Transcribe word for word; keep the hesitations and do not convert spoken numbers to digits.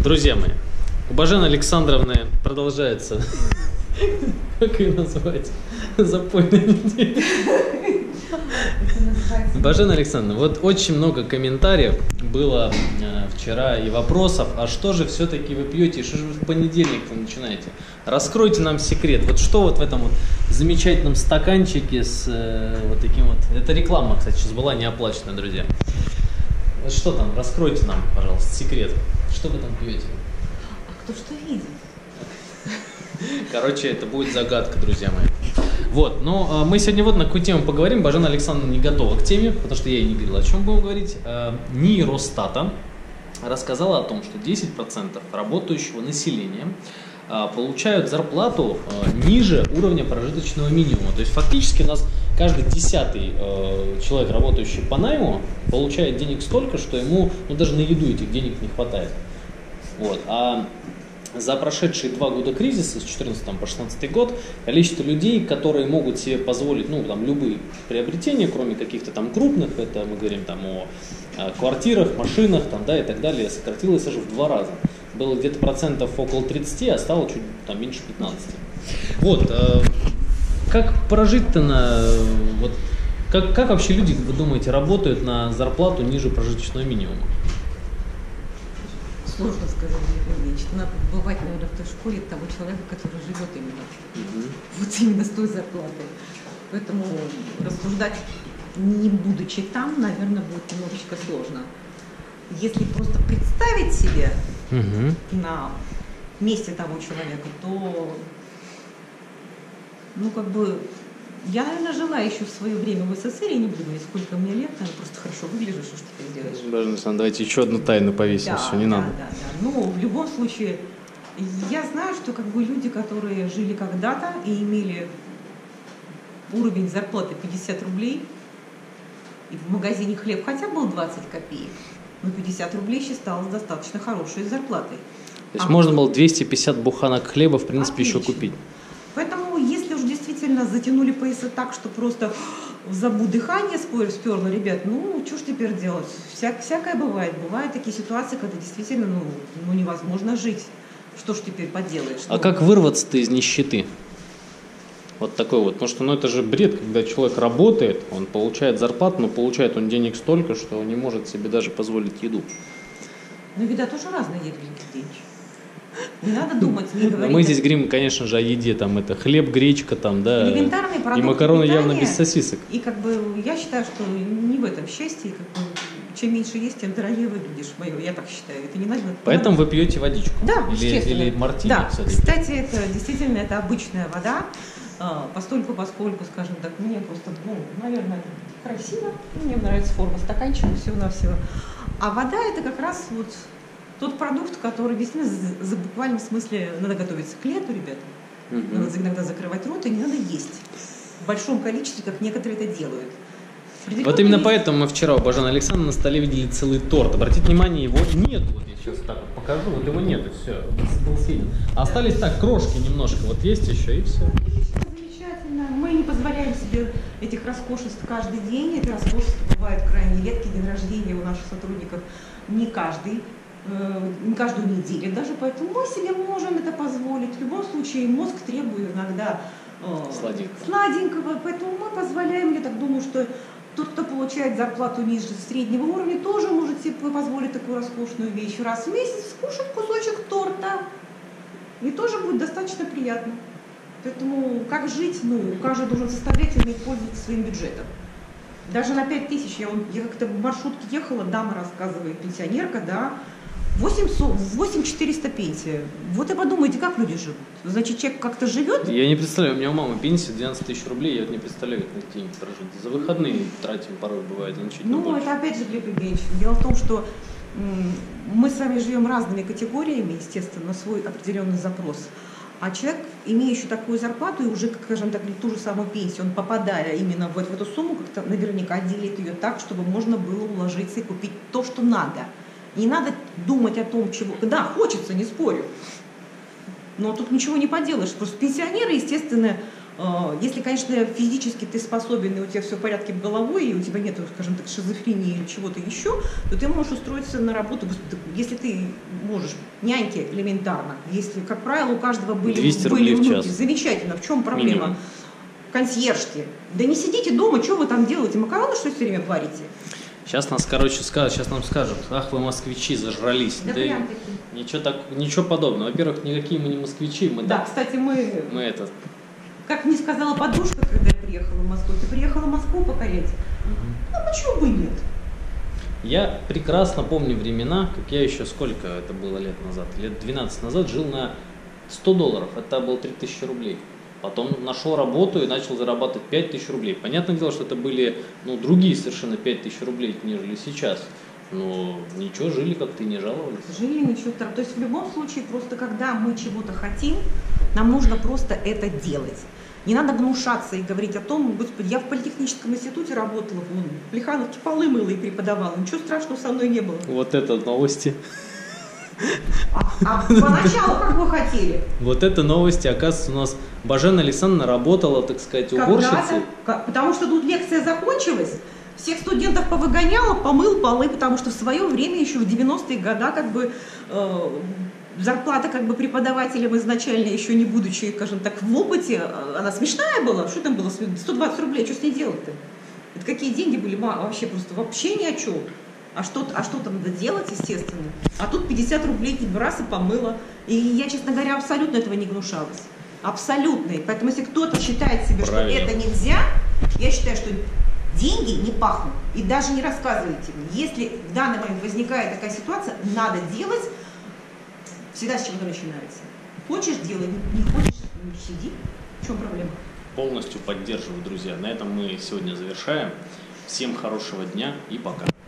Друзья мои, у Божены Александровны продолжается, как ее назвать, запойная неделя. Божена Александровна, вот очень много комментариев было э, вчера и вопросов, а что же все-таки вы пьете, что же вы в понедельник-то начинаете? Раскройте нам секрет, вот что вот в этом вот замечательном стаканчике с э, вот таким вот, это реклама, кстати, сейчас была не оплаченная, друзья. Что там, раскройте нам, пожалуйста, секрет, что вы там пьете? А кто что видит? Короче, это будет загадка, друзья мои. Вот, но мы сегодня вот на какую тему поговорим. Божена Александровна не готова к теме, потому что я ей не говорил, о чем будем говорить. НИИ Росстата рассказала о том, что десять процентов работающего населения получают зарплату ниже уровня прожиточного минимума. То есть фактически у нас каждый десятый человек, работающий по найму, получает денег столько, что ему ну, даже на еду этих денег не хватает. Вот. А за прошедшие два года кризиса, с две тысячи четырнадцатого по две тысячи шестнадцатый год, количество людей, которые могут себе позволить ну, там, любые приобретения, кроме каких-то там крупных, это мы говорим там, о, о квартирах, машинах там, да, и так далее, сократилось аж в два раза. Было где-то процентов около тридцати, а стало чуть там, меньше пятнадцати. Вот, э, как прожить-то на... Вот, как, как вообще люди, вы думаете, работают на зарплату ниже прожиточного минимума? Сложно сказать, Дмитрий Ильич. Надо побывать, наверное, в той школе того человека, который живет именно. Mm-hmm. Вот именно с той зарплатой. Поэтому рассуждать, не будучи там, наверное, будет немножечко сложно. Если просто представить себе mm-hmm. на месте того человека, то, ну, как бы, я, наверное, жила еще в свое время в СССР, я не буду говорить, сколько мне лет, наверное, просто хорошо выгляжу, что ж теперь делаешь. Божена Александровна, давайте еще одну тайну повесим, да, все, не да, надо. Да, да. Ну, в любом случае, я знаю, что как бы люди, которые жили когда-то и имели уровень зарплаты пятьдесят рублей, и в магазине хлеб хотя был двадцать копеек, но пятьдесят рублей считалось достаточно хорошей зарплатой. То есть а можно было двести пятьдесят буханок хлеба, в принципе, отлично. еще купить. Поэтому, если уж действительно затянули пояса так, что просто в забу дыхание сперло, ребят, ну, что ж теперь делать? Вся, всякое бывает. Бывают такие ситуации, когда действительно ну, ну, невозможно жить. Что ж теперь поделаешь? А ну, как вырваться-то из нищеты? Вот такой вот. Потому что ну, это же бред, когда человек работает, он получает зарплату, но получает он денег столько, что он не может себе даже позволить еду. Ну, еда тоже разная, Дмитрий Ильич. Не надо думать, не говорить. Мы здесь говорим, конечно же, о еде, там это хлеб, гречка, там, да, элементарные продукты и макароны питания, явно без сосисок. И как бы я считаю, что не в этом счастье, как бы, чем меньше есть, тем дорогее выглядишь. Мое, я так считаю. Это не надо. Поэтому вы пьете водичку? Да, или, естественно. или мартини? Да, все-таки? кстати, это действительно это обычная вода. Постольку, поскольку, скажем так, мне просто, ну, наверное, красиво. Мне нравится форма стаканчика, всего-навсего. А вода это как раз вот тот продукт, который действительно за, за буквальном смысле надо готовиться к лету, ребята. Mm-hmm. Надо иногда закрывать рот и не надо есть в большом количестве, как некоторые это делают. Вот именно поэтому мы вчера у Божены Александровны на столе видели целый торт. Обратите внимание, его нет. Вот я сейчас так вот покажу, вот его нет, и все, был съеден. Остались так, крошки немножко, вот есть еще, и все. Замечательно. Мы не позволяем себе этих роскошеств каждый день. Эти роскошества бывают крайне редкие. День рождения у наших сотрудников не каждый. Не каждую неделю даже, поэтому мы себе можем это позволить. В любом случае мозг требует иногда сладенького. сладенького, поэтому мы позволяем, я так думаю, что тот, кто получает зарплату ниже среднего уровня, тоже может себе позволить такую роскошную вещь. Раз в месяц скушать кусочек торта, и тоже будет достаточно приятно. Поэтому как жить, ну, каждый должен самостоятельно пользоваться своим бюджетом. Даже на пять тысяч, я, я как-то в маршрутке ехала, дама рассказывает, пенсионерка, да, восемь тысяч четыреста пенсия. Вот и подумайте, как люди живут. Значит, человек как-то живет. Я не представляю, у меня у мамы пенсия двенадцать тысяч рублей, я вот не представляю, как на эти деньги прожить. За выходные тратим порой бывает значительно Ну, больше. это опять же, Глеб Евгеньевич, дело в том, что мы с вами живем разными категориями, естественно, на свой определенный запрос. А человек, имеющий такую зарплату и уже, скажем так, ту же самую пенсию, он, попадая именно в, в эту сумму, как-то наверняка делит ее так, чтобы можно было уложиться и купить то, что надо. Не надо думать о том, чего... Да, хочется, не спорю. Но тут ничего не поделаешь. Просто пенсионеры, естественно, Если, конечно, физически ты способен, и у тебя все в порядке в головой, и у тебя нет, скажем так, шизофрении или чего-то еще, то ты можешь устроиться на работу, если ты можешь, няньки элементарно, если, как правило, у каждого были, двести были рублей в внуки, час. Замечательно, в чем проблема? Минимум. Консьержки. Да не сидите дома, что вы там делаете, макароны что все время варите? Сейчас нас, короче, скажут, сейчас нам скажут, ах, вы москвичи, зажрались. Да, Да прям таки. Ничего, так, ничего подобного. Во-первых, никакие мы не москвичи, мы Да, так, кстати, мы, мы это... как мне сказала подружка, когда я приехала в Москву, ты приехала в Москву покорять? Ну, почему бы и нет? Я прекрасно помню времена, как я еще, сколько это было лет назад, лет двенадцать назад жил на сто долларов, это было три тысячи рублей. Потом нашел работу и начал зарабатывать пять тысяч рублей. Понятное дело, что это были ну, другие совершенно пять тысяч рублей, нежели сейчас. Но ничего, жили как-то и не жаловались. Жили, ничего. То есть в любом случае, просто когда мы чего-то хотим, нам нужно просто это делать. Не надо гнушаться и говорить о том, господи, я в политехническом институте работала, в Плехановке полы мыла и преподавала, ничего страшного со мной не было. Вот это новости. А, а поначалу как вы хотели? Вот это новости, оказывается, у нас Бажена Александровна работала, так сказать, уборщицей. Когда-то, потому что тут лекция закончилась, всех студентов повыгоняла, помыл полы, потому что в свое время, еще в девяностые годы, как бы э, зарплата как бы преподавателям изначально, еще не будучи, скажем так, в опыте, она смешная была. Что там было? сто двадцать рублей, что с ней делать-то? Это какие деньги были? Вообще просто вообще ни о чем. А что, а что там надо делать, естественно? А тут пятьдесят рублей тебе раз и помыла. И я, честно говоря, абсолютно этого не гнушалась. Абсолютно. И поэтому, если кто-то считает себе, Правильно. что это нельзя, я считаю, что деньги не пахнут. И даже не рассказывайте мне. Если в данный момент возникает такая ситуация, надо делать. Всегда с чего-то начинается. Хочешь – делай, не хочешь – ну, сиди. В чем проблема? Полностью поддерживаю, друзья. На этом мы сегодня завершаем. Всем хорошего дня и пока.